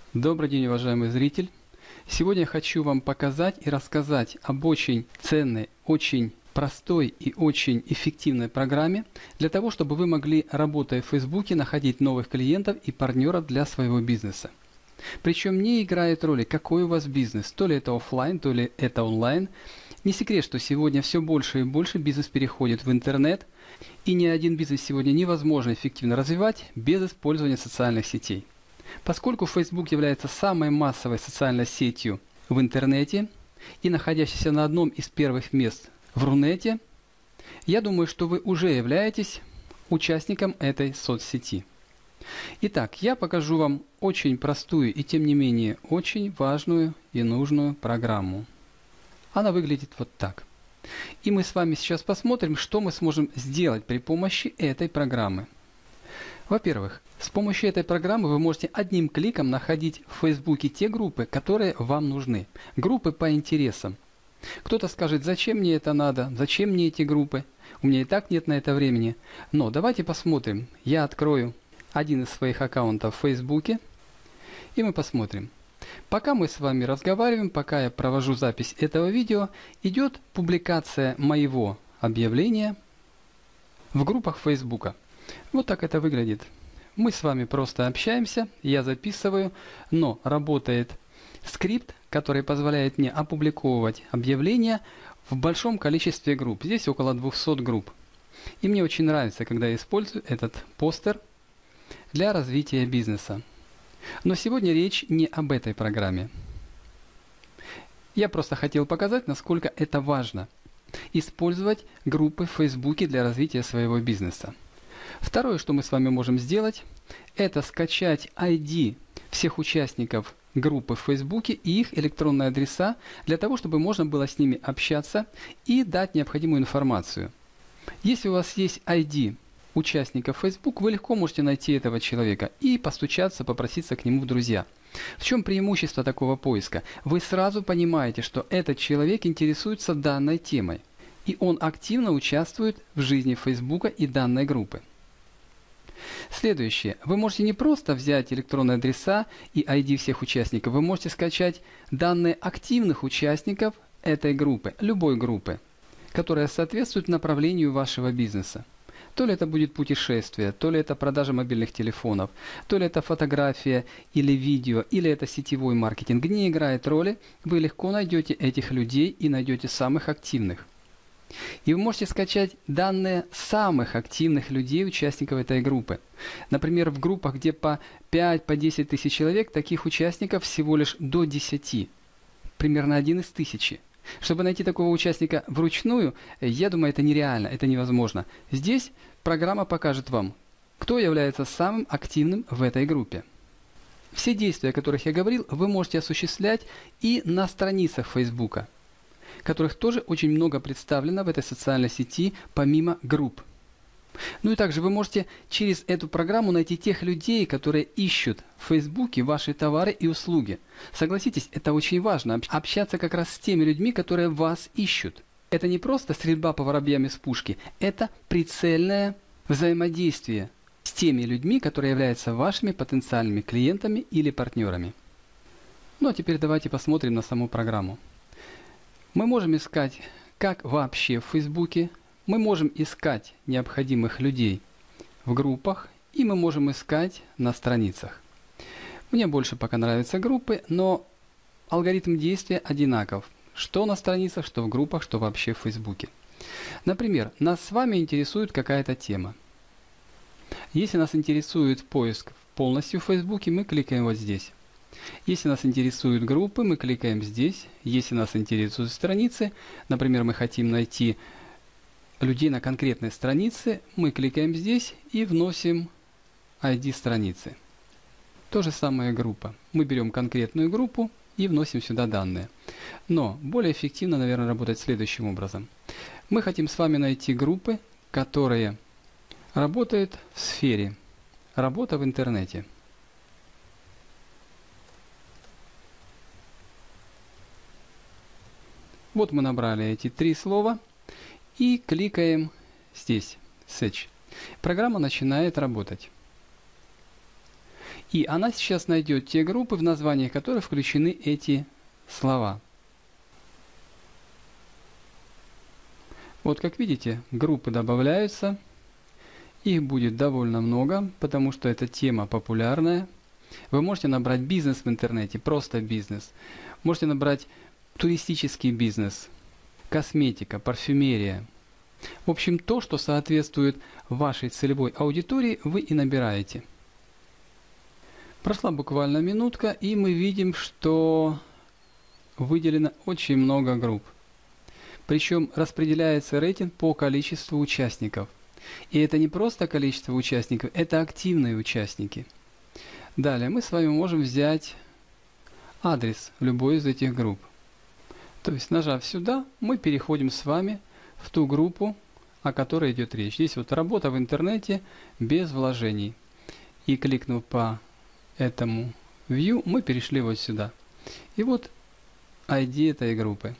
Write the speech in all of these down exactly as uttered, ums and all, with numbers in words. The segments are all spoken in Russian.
Добрый день, уважаемый зритель! Сегодня я хочу вам показать и рассказать об очень ценной, очень простой и очень эффективной программе для того, чтобы вы могли, работая в Фейсбуке, находить новых клиентов и партнеров для своего бизнеса. Причем не играет роли, какой у вас бизнес, то ли это офлайн, то ли это онлайн. Не секрет, что сегодня все больше и больше бизнес переходит в интернет, и ни один бизнес сегодня невозможно эффективно развивать без использования социальных сетей. Поскольку Facebook является самой массовой социальной сетью в интернете и находящейся на одном из первых мест в Рунете, я думаю, что вы уже являетесь участником этой соцсети. Итак, я покажу вам очень простую и тем не менее очень важную и нужную программу. Она выглядит вот так. И мы с вами сейчас посмотрим, что мы сможем сделать при помощи этой программы. Во-первых, с помощью этой программы вы можете одним кликом находить в Фейсбуке те группы, которые вам нужны. Группы по интересам. Кто-то скажет, зачем мне это надо, зачем мне эти группы, у меня и так нет на это времени. Но давайте посмотрим. Я открою один из своих аккаунтов в Фейсбуке, и мы посмотрим. Пока мы с вами разговариваем, пока я провожу запись этого видео, идет публикация моего объявления в группах Фейсбука. Вот так это выглядит. Мы с вами просто общаемся, я записываю, но работает скрипт, который позволяет мне опубликовывать объявления в большом количестве групп. Здесь около двухсот групп. И мне очень нравится, когда я использую этот постер для развития бизнеса. Но сегодня речь не об этой программе. Я просто хотел показать, насколько это важно использовать группы в Фейсбуке для развития своего бизнеса. Второе, что мы с вами можем сделать, это скачать ай ди всех участников группы в Фейсбуке и их электронные адреса, для того, чтобы можно было с ними общаться и дать необходимую информацию. Если у вас есть ай ди участников Facebook, вы легко можете найти этого человека и постучаться, попроситься к нему в друзья. В чем преимущество такого поиска? Вы сразу понимаете, что этот человек интересуется данной темой, и он активно участвует в жизни Фейсбука и данной группы. Следующее. Вы можете не просто взять электронные адреса и ай ди всех участников, вы можете скачать данные активных участников этой группы, любой группы, которая соответствует направлению вашего бизнеса. То ли это будет путешествие, то ли это продажа мобильных телефонов, то ли это фотография или видео, или это сетевой маркетинг. Не играет роли, вы легко найдете этих людей и найдете самых активных. И вы можете скачать данные самых активных людей, участников этой группы. Например, в группах, где по пять, по десять тысяч человек, таких участников всего лишь до десяти. Примерно один из тысячи. Чтобы найти такого участника вручную, я думаю, это нереально, это невозможно. Здесь программа покажет вам, кто является самым активным в этой группе. Все действия, о которых я говорил, вы можете осуществлять и на страницах Фейсбука, которых тоже очень много представлено в этой социальной сети, помимо групп. Ну и также вы можете через эту программу найти тех людей, которые ищут в Фейсбуке ваши товары и услуги. Согласитесь, это очень важно, общаться как раз с теми людьми, которые вас ищут. Это не просто стрельба по воробьям из пушки, это прицельное взаимодействие с теми людьми, которые являются вашими потенциальными клиентами или партнерами. Ну а теперь давайте посмотрим на саму программу. Мы можем искать, как вообще в Фейсбуке. Мы можем искать необходимых людей в группах, и мы можем искать на страницах. Мне больше пока нравятся группы, но алгоритм действия одинаков. Что на страницах, что в группах, что вообще в Фейсбуке. Например, нас с вами интересует какая-то тема. Если нас интересует поиск полностью в Фейсбуке, мы кликаем вот здесь. Если нас интересуют группы, мы кликаем здесь. Если нас интересуют страницы, например, мы хотим найти людей на конкретной странице, мы кликаем здесь и вносим ай ди страницы. То же самое группа. Мы берем конкретную группу и вносим сюда данные. Но более эффективно, наверное, работать следующим образом. Мы хотим с вами найти группы, которые работают в сфере работа в интернете. Вот мы набрали эти три слова. И кликаем здесь, Search. Программа начинает работать. И она сейчас найдет те группы, в названиях которых включены эти слова. Вот как видите, группы добавляются. Их будет довольно много, потому что эта тема популярная. Вы можете набрать бизнес в интернете, просто бизнес. Можете набрать туристический бизнес, косметика, парфюмерия. В общем, то, что соответствует вашей целевой аудитории, вы и набираете. Прошла буквально минутка, и мы видим, что выделено очень много групп. Причем распределяется рейтинг по количеству участников. И это не просто количество участников, это активные участники. Далее мы с вами можем взять адрес любой из этих групп. То есть, нажав сюда, мы переходим с вами в ту группу, о которой идет речь. Здесь вот работа в интернете без вложений. И кликнув по этому View, мы перешли вот сюда. И вот ай ди этой группы.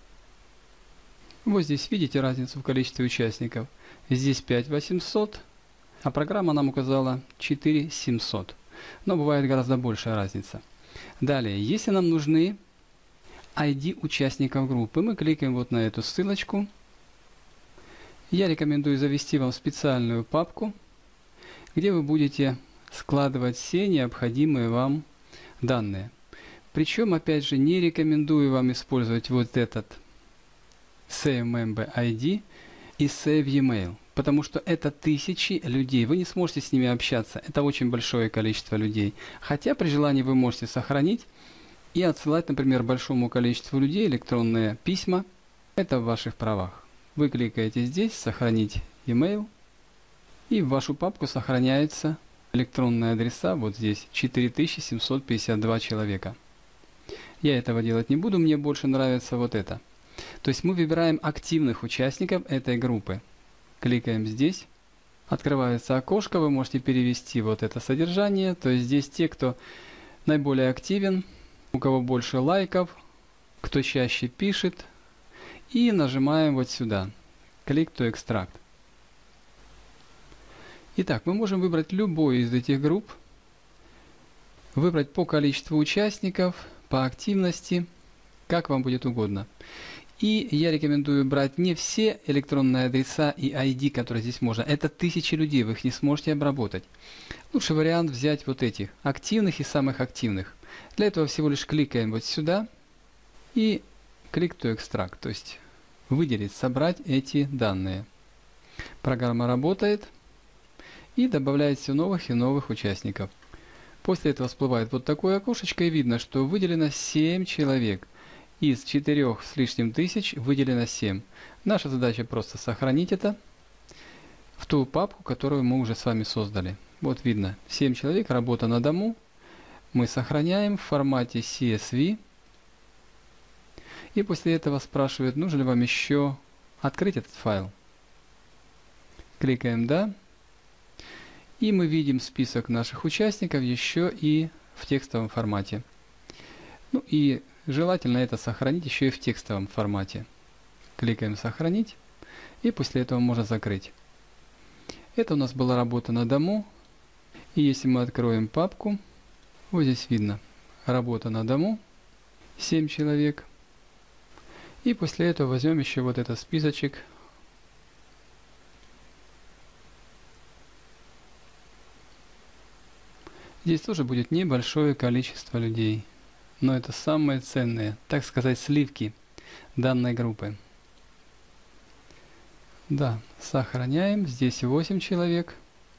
Вот здесь видите разницу в количестве участников. Здесь пять тысяч восемьсот, а программа нам указала четыре тысячи семьсот. Но бывает гораздо большая разница. Далее, если нам нужны ай ди участников группы, мы кликаем вот на эту ссылочку. Я рекомендую завести вам специальную папку, где вы будете складывать все необходимые вам данные. Причем, опять же, не рекомендую вам использовать вот этот Save Member ай ди и Save Email, потому что это тысячи людей, вы не сможете с ними общаться, это очень большое количество людей. Хотя при желании вы можете сохранить и отсылать, например, большому количеству людей электронные письма, это в ваших правах. Вы кликаете здесь «Сохранить email», и в вашу папку сохраняются электронные адреса, вот здесь четыре тысячи семьсот пятьдесят два человека. Я этого делать не буду, мне больше нравится вот это. То есть мы выбираем активных участников этой группы. Кликаем здесь. Открывается окошко, вы можете перевести вот это содержание. То есть здесь те, кто наиболее активен, у кого больше лайков, кто чаще пишет. И нажимаем вот сюда. Click to Extract. Итак, мы можем выбрать любую из этих групп. Выбрать по количеству участников, по активности, как вам будет угодно. И я рекомендую брать не все электронные адреса и ай ди, которые здесь можно. Это тысячи людей, вы их не сможете обработать. Лучший вариант взять вот этих, активных и самых активных. Для этого всего лишь кликаем вот сюда и Click to Extract, то есть выделить, собрать эти данные. Программа работает и добавляет все новых и новых участников. После этого всплывает вот такое окошечко, и видно, что выделено семь человек. Из четырёх с лишним тысяч выделено семь. Наша задача просто сохранить это в ту папку, которую мы уже с вами создали. Вот видно, семь человек, работа на дому. Мы сохраняем в формате си эс ви. И после этого спрашивает, нужно ли вам еще открыть этот файл. Кликаем «Да». И мы видим список наших участников еще и в текстовом формате. Ну и желательно это сохранить еще и в текстовом формате. Кликаем «Сохранить». И после этого можно закрыть. Это у нас была работа на дому. И если мы откроем папку, вот здесь видно работа на дому, семь человек. И после этого возьмем еще вот этот списочек. Здесь тоже будет небольшое количество людей. Но это самые ценные, так сказать, сливки данной группы. Да, сохраняем. Здесь восемь человек.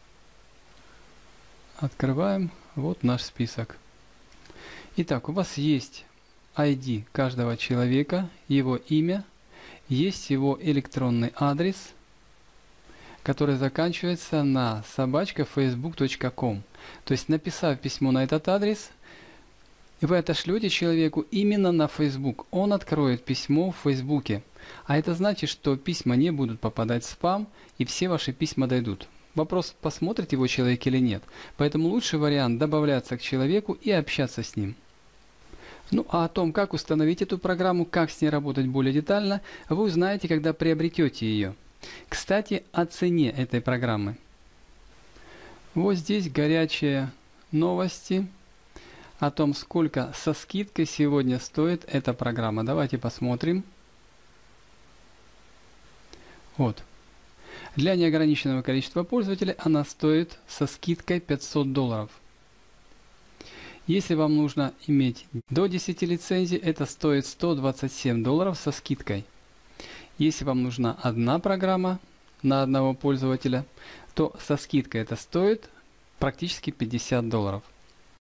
Открываем. Вот наш список. Итак, у вас есть ай ди каждого человека, его имя, есть его электронный адрес, который заканчивается на собачка facebook точка com. То есть, написав письмо на этот адрес, вы отошлете человеку именно на Facebook. Он откроет письмо в Фейсбуке. А это значит, что письма не будут попадать в спам, и все ваши письма дойдут. Вопрос, посмотрит его человек или нет. Поэтому лучший вариант добавляться к человеку и общаться с ним. Ну а о том, как установить эту программу, как с ней работать более детально, вы узнаете, когда приобретете ее. Кстати, о цене этой программы. Вот здесь горячая новости о том, сколько со скидкой сегодня стоит эта программа. Давайте посмотрим. Вот. Для неограниченного количества пользователей она стоит со скидкой пятьсот долларов. Если вам нужно иметь до десяти лицензий, это стоит сто двадцать семь долларов со скидкой. Если вам нужна одна программа на одного пользователя, то со скидкой это стоит практически пятьдесят долларов.